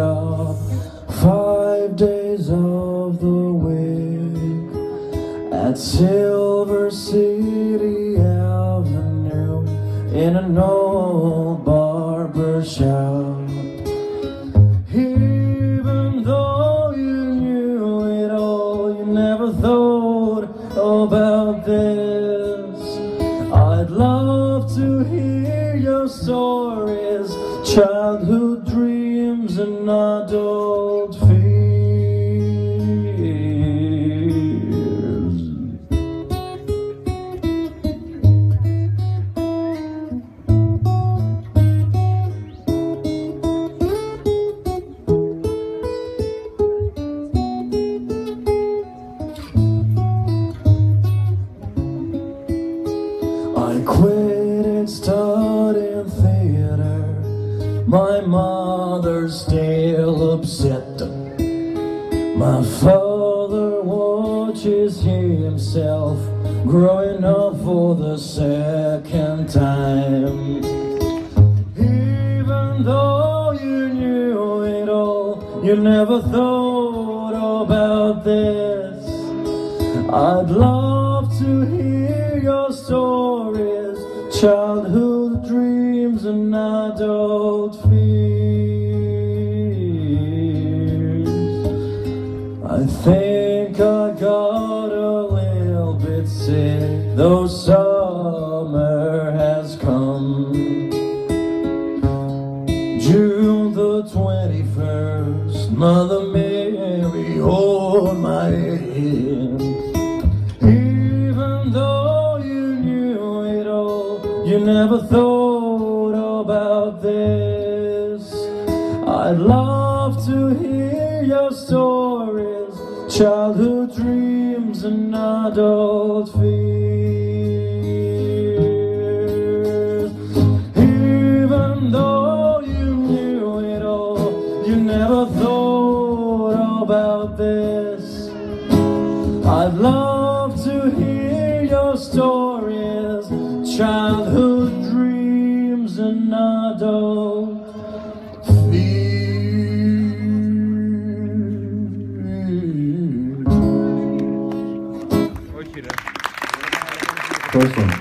shop 5 days of the week at Silvercity Avenue in an old barber shop. Even though you knew it all, you never thought about this. I'd love to hear your stories, childhood dreams and adult fears. I quit studying theater. My mother's still upset. My father watches himself growing up for the second time. Even though you knew it all, you never thought about this. I'd love to hear your stories, childhood dreams and adult fears. I think I got a little bit sick, though summer has come. June the 21st, Mother Mary, hold my hand. Even though you knew it all, you never thought about this. I'd love to hear your stories, childhood dreams and adult fears. Even though you knew it all, you never thought about this. I'd love to hear your stories, childhood dreams and adult fears.